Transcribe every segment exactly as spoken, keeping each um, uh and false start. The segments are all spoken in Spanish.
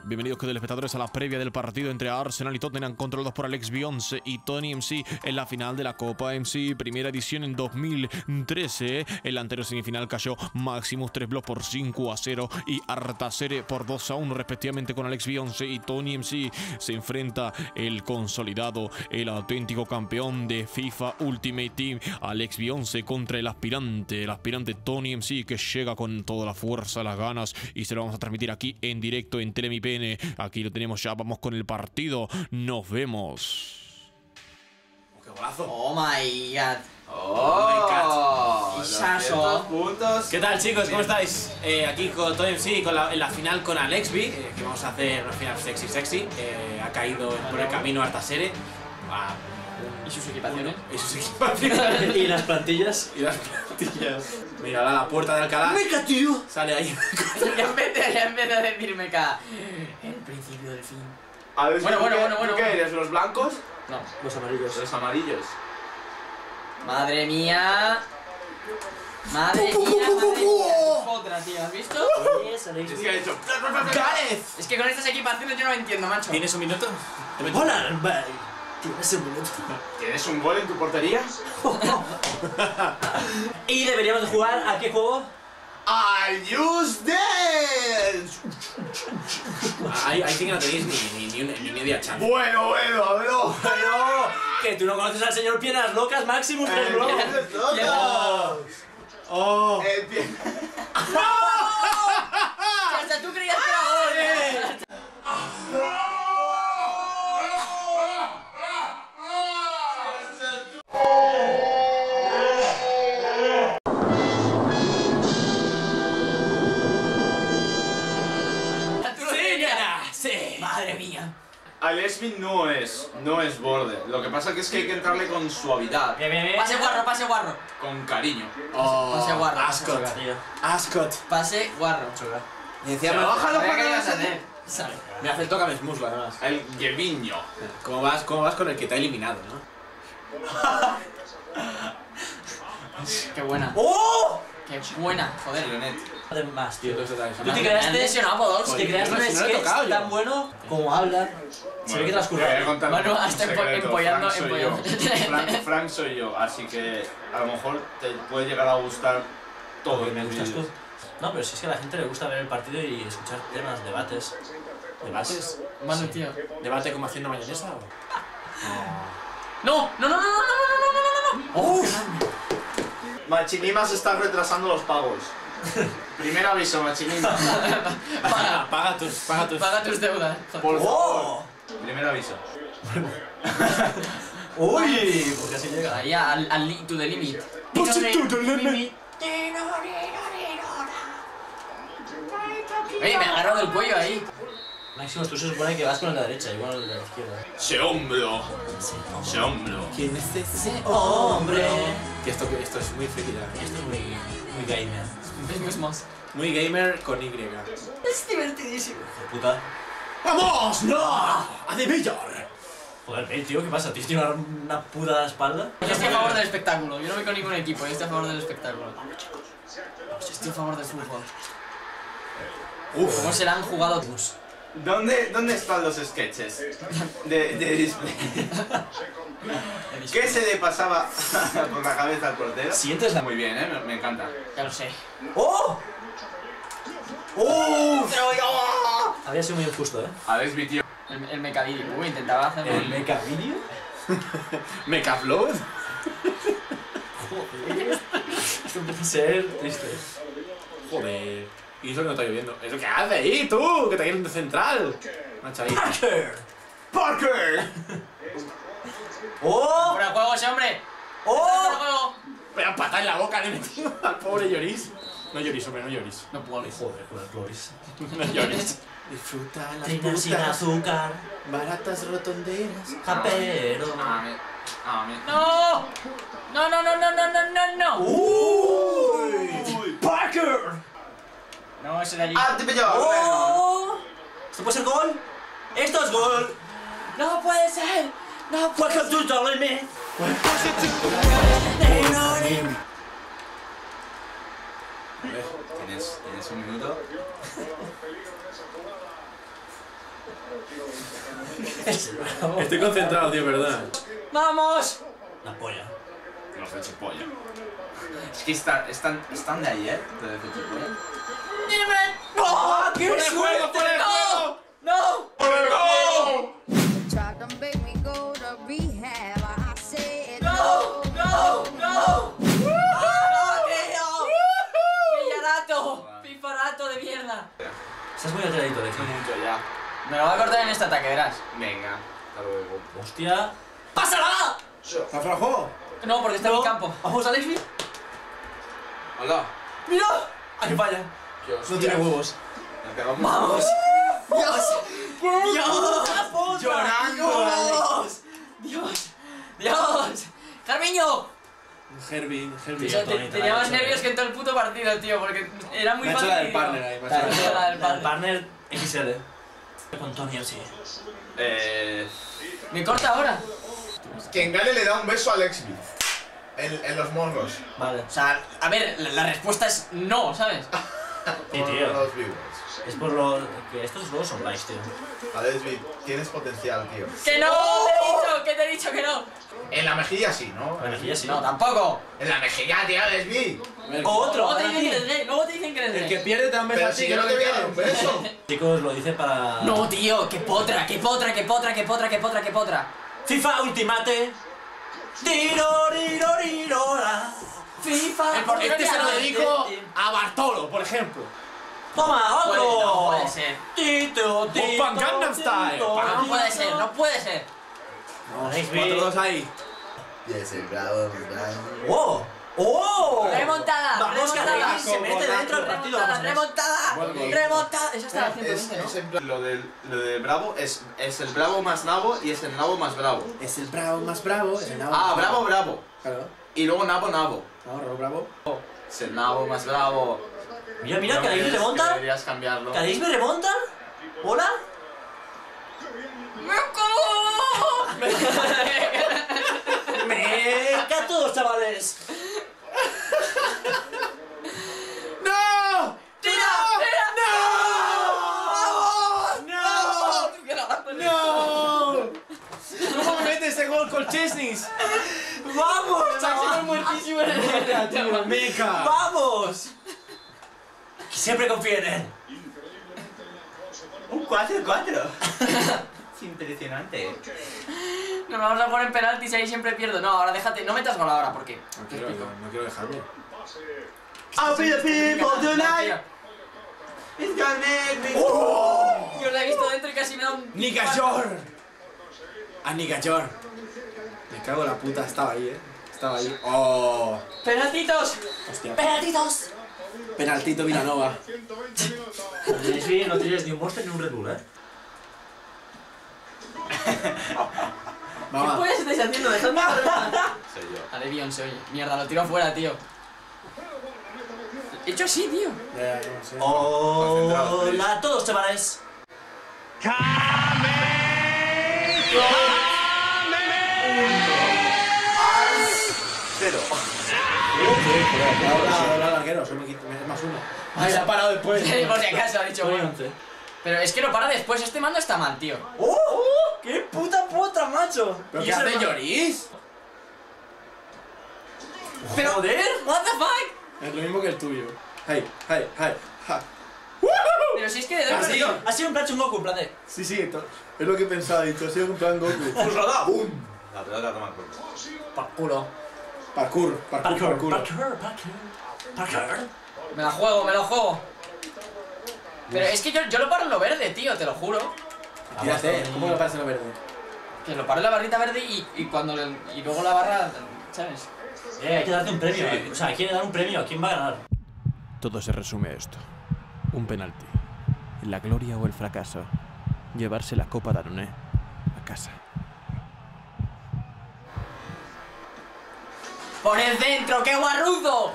Bienvenidos, queridos espectadores, a la previa del partido entre Arsenal y Tottenham, controlados por Alex Beyoncé y Tony M C en la final de la Copa M C, primera edición en dos mil trece. En la anterior semifinal cayó Maximus tres blogs por cinco a cero y Artacere por dos a uno respectivamente. Con Alex Beyoncé y Tony M C se enfrenta el consolidado, el auténtico campeón de FIFA Ultimate Team, Alex Beyoncé, contra el aspirante, el aspirante Tony M C, que llega con toda la fuerza, las ganas, y se lo vamos a transmitir aquí en directo en Telemipn. Aquí lo tenemos ya, vamos con el partido. Nos vemos. ¡Qué golazo! Oh my god. ¡Oh! Isaso. puntos. ¿Qué tal, chicos? ¿Cómo estáis? Eh, aquí con Tony M C, con la, en la final con Alexby, eh, que vamos a hacer una final sexy sexy. Eh, ha caído por el camino Artacere. Ah, ¿Y sus equipaciones? y sus equipaciones. ¿Y las plantillas? Y las plantillas. Mira, ahora la puerta de Alcalá. ¡Meca, tío! Sale ahí. Ya empecé, ya empecé a decirme que el principio del fin. A ver, Bueno, ¿tú bueno, qué- bueno, ¿tú bueno, qué bueno. eres? ¿Los blancos? No. Los amarillos. Los amarillos. Madre mía. Madre mía, madre mía. Otra, tío, ¿has visto? Yes, Alex. Es que ha dicho. ¡Gareth! Es que con estas equipaciones yo no entiendo, macho. ¿Tienes un minuto? Te meto- ¡Hola! Bye. Tienes un minuto. ¿Tienes un gol en tu portería? ¿Y deberíamos de jugar a qué juego? ¡Al Just Dance! Ahí, ahí sí que no tenéis ni, ni, ni, una- ni media chance. Bueno, bueno, bueno. ¡Pero! ¿Que tú no conoces al señor Piernas Locas, Maximus tres El Bro? Piernas Locas. ¡Oh! El pie. Hasta tú creías que era gol. Tú lo ¡Sí, creías. nena! ¡Sí! Madre mía. Alexby no es, no es borde. Lo que pasa que es que hay que entrarle con suavidad, Bien, bien, bien. Pase guarro, pase guarro. con cariño. ¡Oh! Pase guarro. Ascot. Tío. Ascot. Pase guarro. Y decía, Se me baja los Sabía que ibas a pantalones. hacer. Sabe. Me hace el toca mis muslos, además. El Geviño. ¿Cómo vas, ¿Cómo vas con el que te ha eliminado, no? Qué buena. ¡Oh! Qué buena, joder. Leonet. Además, tío. Tú te ¿Tú te Me han creaste, lesionado a Podolski. te creaste un Joder, si no le he sketch tocado yo. tan bueno como habla? Se ve que te has Te voy a currado. contar Bueno, un hasta empo- secreto. empollando- Frank soy yo. empollando. Frank, Frank soy yo, así que a lo mejor te puede llegar a gustar todo. Porque en me mis gustas vídeos. tú. No, pero si es que a la gente le gusta ver el partido y escuchar temas, debates. ¿Debates? Manu, tío. ¿Debate como haciendo mayonesa o...? No, no, no, no, no, no, no, no, no, no. ¡Uf! Machinima se está retrasando los pagos. Primer aviso, Machinima. Paga, paga tus... Paga tus... Paga tus deudas. Joder. Por favor. ¡Oh! Primer aviso. ¡Uy! Porque así llega. Ahí al, al li- to the limit. Ey, me agarro del cuello ahí. Máximo, tú se supone que vas con el de la derecha, igual el de la izquierda. Se hombro. Se hombro. ¿Quién es ese ¡Hombre! Que esto, que esto es muy friki, ¿eh? Esto es muy, muy gamer. Es muy smos. Muy gamer con Y. Es divertidísimo. Hijo de puta. ¡Vamos! ¡No! ¡A de billar! Joder, eh, tío, ¿qué pasa? ¿Tienes una, una puta a la espalda? Yo estoy a favor del espectáculo. Yo no voy con ningún equipo. Yo estoy a favor del espectáculo. Yo estoy a favor del fútbol. Uf. ¿Cómo se la han jugado? ¿Dónde, ¿Dónde están los sketches de, de display? ¿Qué se le pasaba por la cabeza al portero? ¿Sientes la...? Muy bien, ¿eh? Me, me encanta. Ya lo sé. ¡Oh! ¡Oh! Pero yo... Había sido muy injusto, ¿eh? Alexby, tío. El, el mecavideo. Uy, intentaba hacer... ¿El mecha video? ¿Mecaflow? Esto empieza a ser triste. Joder. Y eso que no está lloviendo. ¿Eso qué hace ahí, tú? Que te quieres de central. Macho, ahí. ¡Parker! ¡Parker! ¡Oh! ¡Fuera de juego ese hombre! ¡Fuera de ¡Oh! juego! Voy a patar en la boca de metido al pobre Lloris. No lloris, hombre, no lloris. No puedo. Joder, con el Cloris. No lloris. Disfruta las Trinas sin putas azúcar, baratas rotonderas. japero. Mami. Mami. ¡No! ¡No, no, no, no, no, no, no, no! ¡Uy! ¡Parker! No, ese de allí. ¡Ah, te pillaba! ¡Oh! ¿Esto puede ser gol? ¡Esto es gol! ¡No puede ser! ¡No puede ¡Welcome to the limit! ¿Tienes, ¿Tienes un minuto? Estoy concentrado, tío, perdón. ¡Vamos! La polla. Los de Chipolla. Es que está, están, están de ayer, de de Chipolla. ¡Oh, qué ¡Fuera de juego, fuera de juego! ¡No! Tried to make me go to rehab. I said ¡No! ¡No! ¡No! ¡No, tío! ¡Villarato! ¡Pifarato de mierda! Estás muy alteradito, de hecho. Mucho ya. Me lo voy a cortar en este ataque, verás. Venga, hasta luego. Hostia. ¡Pásala! ¿Está fuera de juego? No, porque está en mi campo. Vamos, Alexby. Hola. ¡Mira! ¡Ay, vaya! No tiene huevos. ¡Vamos! ¡Dios! ¡Dios! Llorando. ¡Dios! ¡Dios! ¡Dios! ¡Carmiño! Herbie, Herbie. Tío, te- tenía más nervios que en todo el puto partido, tío, porque era muy Me ha hecho fácil. la del tío. partner ahí, me ha hecho La la- del- la del El partner. partner X L. Con Tony, sí. Eh. ¿Me corta ahora? Quien gane le da un beso a Alexby. En, en los morros. Vale. O sea, a ver, la, la respuesta es no, ¿sabes? Sí, Por tío. los viewers. Es por lo que estos juegos son likes, tío. Alexby, tienes potencial, tío. ¡Que no! ¡Te he dicho! ¡Que te he dicho que no! En la mejilla sí, ¿no? La mejilla sí. No, tampoco. En la mejilla, tío, Alexby. Otro. Luego te ahora dicen que sí. eres gay, luego te dicen que eres El gay. que pierde te da un beso Pero a ti, si que yo no no te te voy a dar un beso. Chicos, lo dice para... No, tío, que potra, que potra, que potra, que potra, que potra, que potra. FIFA Ultimate. Tirorirorirola. FIFA. El portero Este ya se lo no- dedico a Bartolo, por ejemplo. Toma, Puede- otro. No puede ser. Tito, tito, Opa, Gangnam Style. tito, No puede ser, no puede ser. Alexby. cuatro dos ahí. Y ese bravo, bravo. ¡Oh! ¡Oh! Remontada, Vamos, que remontada. Alexby se mete dentro del partido. Remontada, remontada, Buen gol. remontada. Eso está Es, haciendo es veinte, ¿no? en plan- Lo del, lo del bravo es, es el bravo más nabo y es el nabo más bravo. Es el bravo más bravo, es el nabo. Ah, más bravo, bravo. Claro. Y luego nabo, nabo. No, bravo, bravo. Es el nabo más bravo. Mira, mira, que No, Alexby es que remonta. Deberías cambiarlo. ¿Que Alexby remonta? ¿Hola? ¡Venga a todos, chavales! ¡No! ¡Tira! ¡Tira! ¡No! ¡No! ¿Cómo me mete ese gol con Chesnis? ¡Vamos, Máximo muertísimo en el Meca, tío, meca. ¡Vamos! Que siempre confíen en él. Un cuatro cuatro. Es impresionante. Nos vamos a poner penaltis y ahí siempre pierdo. No, ahora déjate, no metas gol ahora porque. No quiero, no quiero dejarlo. I'll be the people tonight. Tío, It's gonna make me. Yo la he visto dentro y casi me da un. ¡Nicajor! A Nicajor. Me cago en la puta, estaba ahí, eh. Estaba ahí. ¡Oh! ¡Penaltitos! Hostia. ¡Penaltitos! Penaltito Villanova. Alexby, no tienes ni un Monster ni un Red Bull, ¿eh? ¿Qué Mamá. pues estáis haciendo? Dejadme hablar. Soy yo. Vale, Beyoncé, oye. Mierda, lo tiro afuera, tío. He hecho así, tío. Ya, ya, no sé. Hola a todos, chavales. Cero. Ahora, ahora, arquero, solo me quito, es más uno. Ay, se ha parado después. Por si acaso, ha dicho bueno. Pero es que lo para después, este mando está mal, tío. ¡Oh! ¡Qué puta puta, macho! ¿Pero ¿Y qué ese hace ma- Lloris? Pero, ¡Joder! ¿what the fuck? Es lo mismo que el tuyo. Hey, hey, hey, ha. Pero si es que de Ha verdad. sido, ha sido un plan chungoku, en plan de... Sí, sí, to- es lo que pensaba, dicho, ha sido un plan Goku. ¡Pues lo da! ¡Bum! La pelota toma el cuerpo. Por culo. Parkour, parkour, Parkour, parkour. parkour, parkour, parkour. Me la juego, me la juego. Pero es que yo, yo lo paro en lo verde, tío, te lo juro. Tírate, ¿cómo lo pasa en lo verde? Que lo paro en la barrita verde y, y cuando le- y luego la barra, ¿sabes? Eh, hay que darte un premio. eh. O sea, hay que dar un premio. ¿A quién va a ganar? Todo se resume a esto. Un penalti. La gloria o el fracaso. Llevarse la Copa Danone a casa. ¡Poned dentro, qué guarrudo!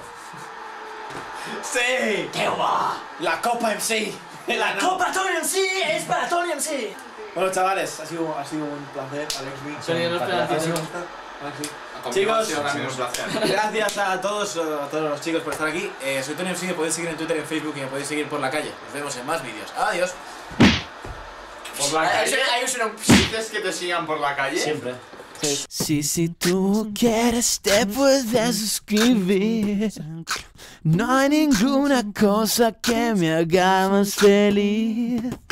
¡Sí! ¡Qué guay! La Copa M C. ¡La Copa Tony M C es para Tony M C! Bueno, chavales, ha sido, ha sido un placer, Alex. Sonido de los penaltis. Chicos, también un placer. gracias a todos, a todos los chicos por estar aquí. Eh, soy Tony M C, me podéis seguir en Twitter y en Facebook y me podéis seguir por la calle. Nos vemos en más vídeos. Adiós. Por la calle. Ahí suena un... ¿Dices que te sigan por la calle? Siempre. Si, si tú quieres te puedes suscribir. No hay ninguna cosa que me haga más feliz.